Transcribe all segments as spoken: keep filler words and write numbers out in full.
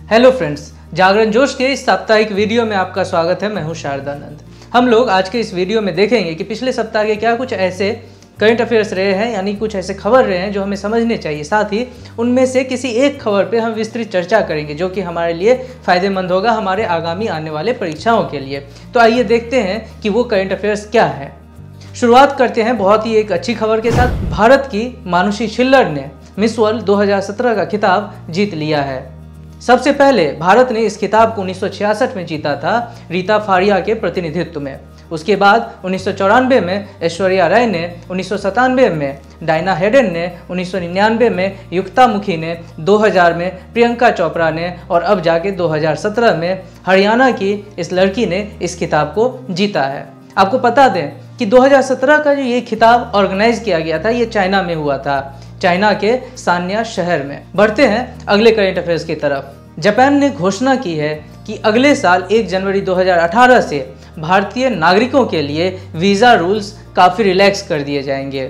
Hello friends, जागरण जोश के इस साप्ताहिक वीडियो में आपका स्वागत है। मैं हूं शारदानंद। हम लोग आज के इस वीडियो में देखेंगे कि पिछले सप्ताह के क्या कुछ ऐसे करंट अफेयर्स रहे हैं, यानी कुछ ऐसे खबर रहे हैं जो हमें समझने चाहिए। साथ ही उनमें से किसी एक खबर पे हम विस्तृत चर्चा करेंगे जो कि हमारे लिए फ़ायदेमंद होगा हमारे आगामी आने वाले परीक्षाओं के लिए। तो आइए देखते हैं कि वो करंट अफेयर्स क्या है। शुरुआत करते हैं बहुत ही एक अच्छी खबर के साथ। भारत की मानुषी छिल्लर ने मिस वर्ल्ड दो हज़ार सत्रह का खिताब जीत लिया है। सबसे पहले भारत ने इस खिताब को उन्नीस सौ छियासठ में जीता था रीता फारिया के प्रतिनिधित्व में। उसके बाद उन्नीस सौ चौरानवे में ऐश्वर्या राय ने, उन्नीस सौ सतानवे में डायना हेडन ने, उन्नीस सौ निन्यानवे में युक्ता मुखी ने, दो हज़ार में प्रियंका चोपड़ा ने और अब जाके दो हज़ार सत्रह में हरियाणा की इस लड़की ने इस खिताब को जीता है। आपको बता दें कि दो हज़ार सत्रह का जो ये खिताब ऑर्गेनाइज किया गया था, ये चाइना में हुआ था, चाइना के सान्या शहर में। बढ़ते हैं अगले करंट अफेयर्स की तरफ। जापान ने घोषणा की है कि अगले साल एक जनवरी दो हज़ार अठारह से भारतीय नागरिकों के लिए वीज़ा रूल्स काफ़ी रिलैक्स कर दिए जाएंगे।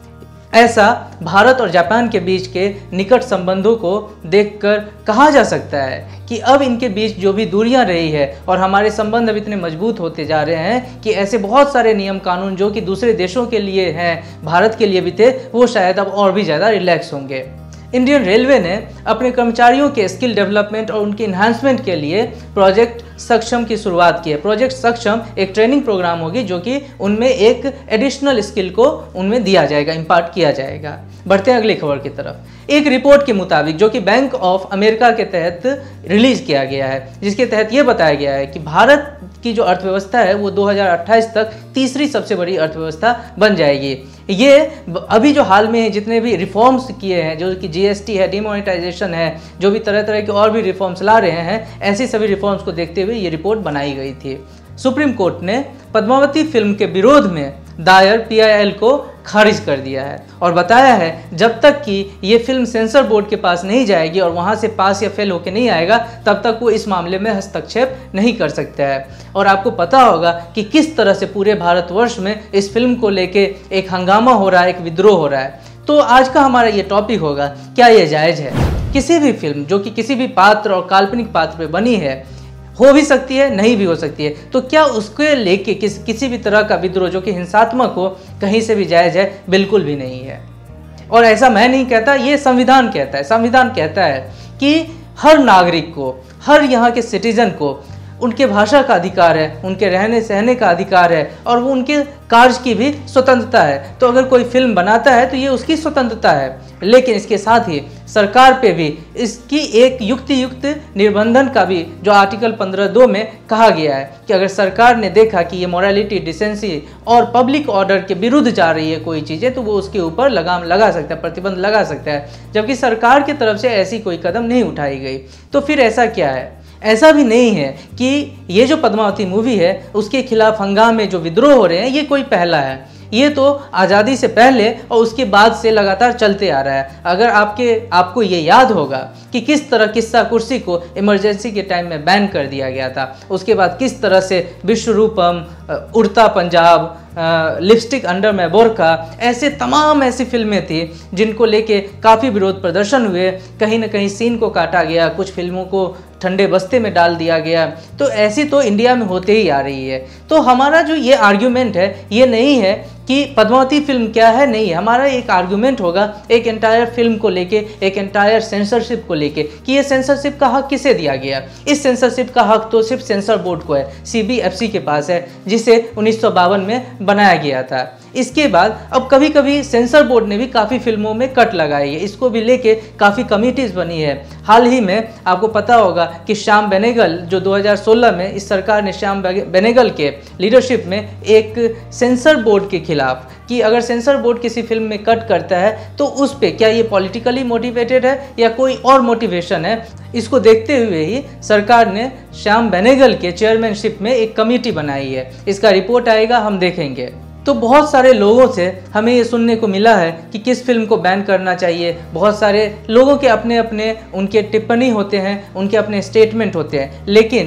ऐसा भारत और जापान के बीच के निकट संबंधों को देखकर कहा जा सकता है कि अब इनके बीच जो भी दूरियां रही है और हमारे संबंध अब इतने मजबूत होते जा रहे हैं कि ऐसे बहुत सारे नियम कानून जो कि दूसरे देशों के लिए हैं, भारत के लिए भी थे, वो शायद अब और भी ज़्यादा रिलैक्स होंगे। इंडियन रेलवे ने अपने कर्मचारियों के स्किल डेवलपमेंट और उनके इन्हांसमेंट के लिए प्रोजेक्ट सक्षम की शुरुआत की है। प्रोजेक्ट सक्षम एक ट्रेनिंग प्रोग्राम होगी जो कि उनमें एक एडिशनल स्किल को उनमें दिया जाएगा, इम्पार्ट किया जाएगा। बढ़ते हैं अगली खबर की तरफ। एक रिपोर्ट के मुताबिक जो कि बैंक ऑफ अमेरिका के तहत रिलीज किया गया है, जिसके तहत ये बताया गया है कि भारत की जो अर्थव्यवस्था है वो दो हज़ार अट्ठाईस तक तीसरी सबसे बड़ी अर्थव्यवस्था बन जाएगी। ये अभी जो हाल में जितने भी रिफॉर्म्स किए हैं, जो कि जीएसटी है, डिमोनेटाइजेशन है, जो भी तरह तरह के और भी रिफॉर्म्स ला रहे हैं, ऐसी सभी रिफॉर्म्स को देखते हुए ये रिपोर्ट बनाई गई थी। सुप्रीम कोर्ट ने पद्मावती फिल्म के विरोध में दायर पीआईएल को खारिज कर दिया है और बताया है जब तक कि ये फिल्म सेंसर बोर्ड के पास नहीं जाएगी और वहाँ से पास या फेल होकर नहीं आएगा, तब तक वो इस मामले में हस्तक्षेप नहीं कर सकता है। और आपको पता होगा कि किस तरह से पूरे भारतवर्ष में इस फिल्म को लेके एक हंगामा हो रहा है, एक विद्रोह हो रहा है। तो आज का हमारा ये टॉपिक होगा, क्या ये जायज़ है? किसी भी फिल्म जो कि किसी भी पात्र और काल्पनिक पात्र पे बनी है, हो भी सकती है, नहीं भी हो सकती है, तो क्या उसके लेके किस किसी भी तरह का विद्रोह जो कि हिंसात्मक हो कहीं से भी जायज़ है? बिल्कुल भी नहीं है। और ऐसा मैं नहीं कहता, ये संविधान कहता है। संविधान कहता है कि हर नागरिक को, हर यहाँ के सिटीजन को उनके भाषा का अधिकार है, उनके रहने सहने का अधिकार है और वो उनके कार्य की भी स्वतंत्रता है। तो अगर कोई फिल्म बनाता है तो ये उसकी स्वतंत्रता है, लेकिन इसके साथ ही सरकार पे भी इसकी एक युक्ति युक्त निर्बंधन का भी, जो आर्टिकल पंद्रह दो में कहा गया है कि अगर सरकार ने देखा कि ये मोरालिटी, डिसेंसी और पब्लिक ऑर्डर के विरुद्ध जा रही है कोई चीज़ें, तो वो उसके ऊपर लगाम लगा सकता है, प्रतिबंध लगा सकता है। जबकि सरकार की तरफ से ऐसी कोई कदम नहीं उठाई गई। तो फिर ऐसा क्या है? ऐसा भी नहीं है कि ये जो पद्मावती मूवी है उसके खिलाफ हंगामे जो विद्रोह हो रहे हैं ये कोई पहला है। ये तो आज़ादी से पहले और उसके बाद से लगातार चलते आ रहा है। अगर आपके आपको ये याद होगा कि किस तरह किस्सा कुर्सी को इमरजेंसी के टाइम में बैन कर दिया गया था, उसके बाद किस तरह से विश्वरूपम, उड़ता पंजाब, लिपस्टिक अंडर में बोरखा, ऐसे तमाम ऐसी फिल्में थी जिनको लेके काफ़ी विरोध प्रदर्शन हुए। कहीं ना कहीं सीन को काटा गया, कुछ फिल्मों को ठंडे बस्ते में डाल दिया गया। तो ऐसी तो इंडिया में होते ही आ रही है। तो हमारा जो ये आर्ग्यूमेंट है ये नहीं है कि पद्मावती फिल्म क्या है, नहीं है। हमारा एक आर्ग्यूमेंट होगा एक एंटायर फिल्म को लेके, एक एंटायर सेंसरशिप को लेके कि ये सेंसरशिप का हक किसे दिया गया। इस सेंसरशिप का हक तो सिर्फ सेंसर बोर्ड को है, सीबीएफसी के पास है, जिसे उन्नीस सौ बावन में बनाया गया था। इसके बाद अब कभी कभी सेंसर बोर्ड ने भी काफ़ी फिल्मों में कट लगाई है, इसको भी लेके काफ़ी कमिटीज़ बनी है। हाल ही में आपको पता होगा कि श्याम बेनेगल, जो दो हज़ार सोलह में इस सरकार ने श्याम बेनेगल के लीडरशिप में एक सेंसर बोर्ड के खिलाफ कि अगर सेंसर बोर्ड किसी फिल्म में कट करता है तो उस पे क्या ये पॉलिटिकली मोटिवेटेड है या कोई और मोटिवेशन है, इसको देखते हुए ही सरकार ने श्याम बेनेगल के चेयरमैनशिप में एक कमेटी बनाई है। इसका रिपोर्ट आएगा, हम देखेंगे। तो बहुत सारे लोगों से हमें ये सुनने को मिला है कि किस फिल्म को बैन करना चाहिए। बहुत सारे लोगों के अपने अपने उनके टिप्पणी होते हैं, उनके अपने स्टेटमेंट होते हैं, लेकिन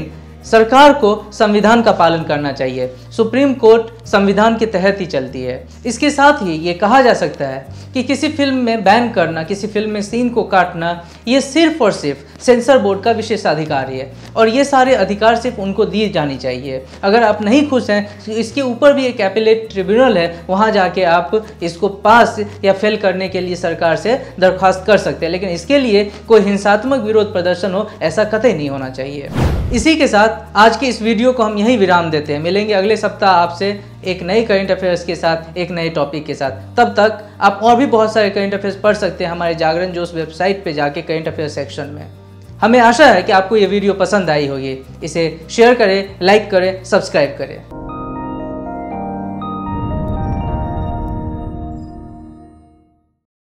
सरकार को संविधान का पालन करना चाहिए। सुप्रीम कोर्ट संविधान के तहत ही चलती है। इसके साथ ही ये कहा जा सकता है कि किसी फिल्म में बैन करना, किसी फिल्म में सीन को काटना, ये सिर्फ और सिर्फ सेंसर बोर्ड का विशेषाधिकार है और ये सारे अधिकार सिर्फ उनको दी जानी चाहिए। अगर आप नहीं खुश हैं तो इसके ऊपर भी एक एपिलेट ट्रिब्यूनल है, वहाँ जाके आप इसको पास या फेल करने के लिए सरकार से दरख्वास्त कर सकते हैं, लेकिन इसके लिए कोई हिंसात्मक विरोध प्रदर्शन हो, ऐसा कतई नहीं होना चाहिए। इसी के साथ आज के इस वीडियो को हम यहीं विराम देते हैं। मिलेंगे अगले सप्ताह आपसे एक नए करंट अफेयर्स के साथ, एक नए टॉपिक के साथ। तब तक आप और भी बहुत सारे करंट अफेयर्स पढ़ सकते हैं हमारे जागरण जोश वेबसाइट पे जाके करंट अफेयर्स सेक्शन में। हमें आशा है कि आपको ये वीडियो पसंद आई होगी। इसे शेयर करें, लाइक करें, सब्सक्राइब करें।